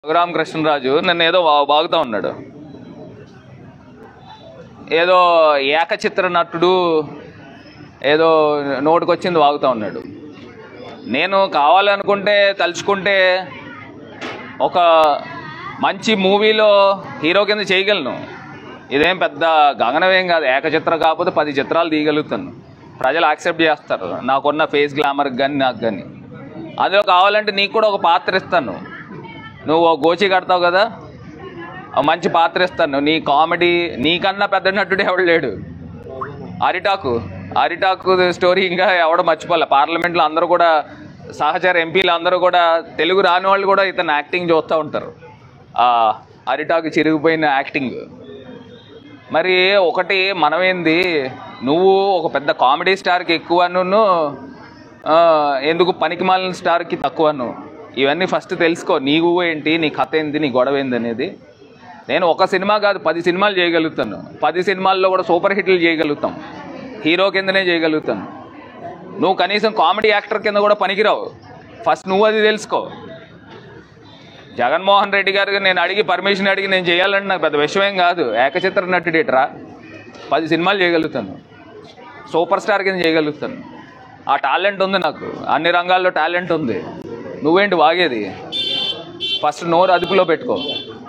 రఘురామకృష్ణరాజు నన్ను ఏదో బాగుతూ ఉన్నాడు. ఏదో ఏకచిత్ర నటుడు ఏదో నోటికొచ్చింది వాగుతూ ఉన్నాడు. నేను కావాలనుకుంటే తలుచుకుంటే ఒక మంచి మూవీలో హీరో కింద చేయగలను. ఇదేం పెద్ద గగనమేం కాదు. ఏకచిత్రం కాకపోతే 10 చిత్రాలు తీయగలుగుతాను. ప్రజలు యాక్సెప్ట్ చేస్తారు నాకున్న ఫేస్ గ్లామర్కి కానీ నాకు కానీ. అందులో కావాలంటే నీకు కూడా ఒక పాత్ర ఇస్తాను. నువ్వు గోచి కడతావు కదా, మంచి పాత్ర ఇస్తాను. నీ కామెడీ నీకన్నా పెద్ద నటుడు ఎవడు లేడు. అరిటాకు స్టోరీ ఇంకా ఎవడో మర్చిపోలే. పార్లమెంట్లో అందరూ కూడా సహచర ఎంపీలు అందరూ కూడా తెలుగు రాని వాళ్ళు కూడా ఇతను యాక్టింగ్ చూస్తూ ఉంటారు. అరిటాకు చిరిగిపోయిన యాక్టింగ్. మరి ఒకటి మనమేంది, నువ్వు ఒక పెద్ద కామెడీ స్టార్కి ఎక్కువను, ఎందుకు పనికిమాలిన స్టార్కి తక్కువను. ఇవన్నీ ఫస్ట్ తెలుసుకో. నీవు ఏంటి, నీ కథ ఏంటి, నీ గొడవ ఏంది అనేది. నేను ఒక సినిమా కాదు 10 సినిమాలు చేయగలుగుతాను. 10 సినిమాల్లో కూడా సూపర్ హిట్లు చేయగలుగుతాం. హీరో కిందనే చేయగలుగుతాను. నువ్వు కనీసం కామెడీ యాక్టర్ కింద కూడా పనికిరావు. ఫస్ట్ నువ్వు అది తెలుసుకో. జగన్మోహన్ రెడ్డి గారికి నేను అడిగి పర్మిషన్ అడిగి నేను చేయాలంటే నాకు పెద్ద విషయం కాదు. ఏకచిత్ర నటుడేట్రా, 10 సినిమాలు చేయగలుగుతాను. సూపర్ స్టార్ కింద చేయగలుగుతాను. ఆ టాలెంట్ ఉంది నాకు. అన్ని రంగాల్లో టాలెంట్ ఉంది. నువ్వేంటి వాగేది? ఫస్ట్ నోరు అదుపులో పెట్టుకో.